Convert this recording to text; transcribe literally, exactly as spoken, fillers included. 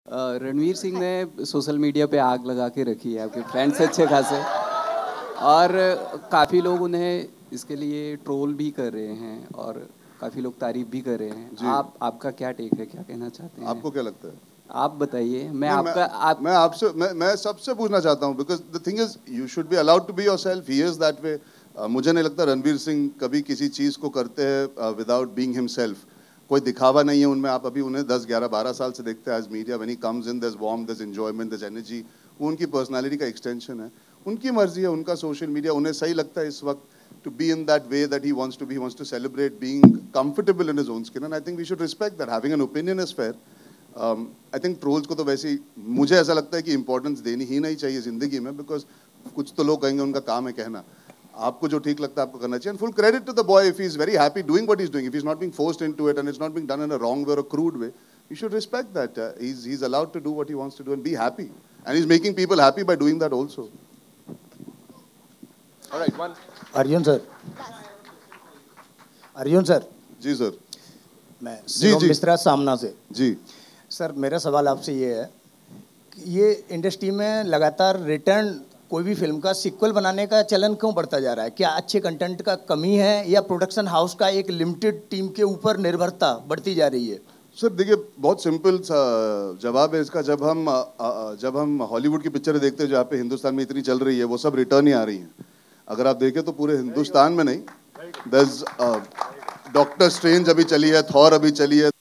रणवीर सिंह ने social media पे आग लगा के रखी है, आपके फ्रेंड्स अच्छे खासे, और काफ़ी लोग उन्हें इसके लिए ट्रोल भी कर रहे हैं और काफ़ी लोग तारीफ भी कर रहे हैं। आप आपका क्या टेक है, क्या कहना चाहते हैं? आपको क्या लगता है? आप बताइए। मैं आपका आप मैं आपसे मैं मैं सबसे पूछना चाहता हूँ, because the thing is you should be allowed to be yourself, he is that way. मुझे नहीं लगता रणवीर सिंह कभी किसी चीज़ को करते हैं विदाउट बीइंग हिमसेल्फ। कोई दिखावा नहीं है उनमें। आप अभी उन्हें दस ग्यारह बारह साल से देखते हैं as media, when he comes in there is warm, there is enjoyment, there is energy. वो उनकी पर्सनालिटी का एक्सटेंशन है। उनकी मर्जी है, उनका सोशल मीडिया, उन्हें सही लगता है इस वक्त to be in that way that he wants to be. He wants to celebrate being comfortable in his own skin, and I think we should respect that. Having an opinion is fair. um, I think trolls को तो वैसे ही मुझे ऐसा लगता है कि importance देनी ही नहीं चाहिए ज़िंदगी में, because कुछ तो लोग कहेंगे उनका काम है कहना। आपको जो ठीक लगता है आपको करना चाहिए, and full credit to the boy if he is very happy doing what he's doing. If he's not being forced into it and it's not being done in a wrong way or a crude way, you should respect that. Uh, he's he's allowed to do what he wants to do and be happy, and he's making people happy by doing that also. All right, one. Arjun sir, Arjun sir. जी sir. मैं शिवम मिश्रा सामना से। जी sir, मेरा सवाल आपसे ये है कि ये इंडस्ट्री में लगातार रिटर्न कोई भी फिल्म का सीक्वल बनाने का चलन क्यों बढ़ता जा रहा है? क्या अच्छे कंटेंट का कमी है या प्रोडक्शन हाउस का एक लिमिटेड टीम के ऊपर निर्भरता बढ़ती जा रही है? सर देखिए, बहुत सिंपल सा जवाब है इसका। जब हम जब हम हॉलीवुड की पिक्चरें देखते हैं जहाँ पे हिंदुस्तान में इतनी चल रही है, वो सब रिटर्न ही आ रही हैं। अगर आप देखें तो पूरे हिंदुस्तान में नहीं, दस डॉक्टर स्ट्रेंज अभी चली है, थॉर अभी चली है।